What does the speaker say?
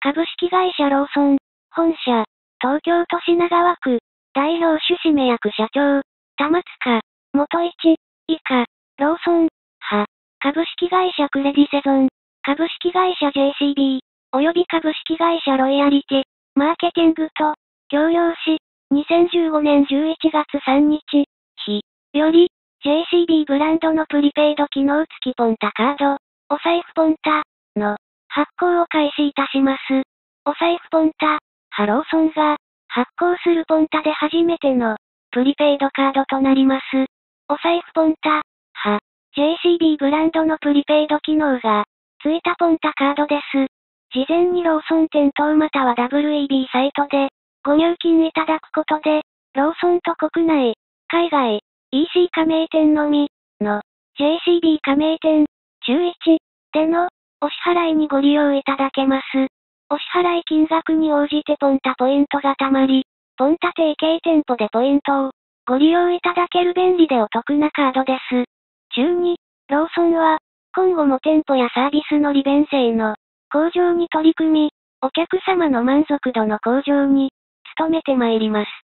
株式会社ローソン、本社、東京都品川区、代表取締役社長、玉塚、元一、以下、ローソン、派、株式会社クレディセゾン、株式会社 JCB、及び株式会社ロイヤリティ、マーケティングと、協業し、2015年11月3日、日、より、JCB ブランドのプリペイド機能付きポンタカード、お財布ポンタ、の、発行を開始いたします。お財布ポンタ、ローソンが、発行するポンタで初めての、プリペイドカードとなります。お財布ポンタ、JCB ブランドのプリペイド機能が、付いたポンタカードです。事前にローソン店等または WEB サイトで、ご入金いただくことで、ローソンと国内、海外、EC 加盟店のみ、の、JCB 加盟店、中1、での、お支払いにご利用いただけます。お支払い金額に応じてポンタポイントが貯まり、ポンタ提携店舗でポイントを、ご利用いただける便利でお得なカードです。中2、ローソンは、今後も店舗やサービスの利便性の向上に取り組み、お客様の満足度の向上に努めてまいります。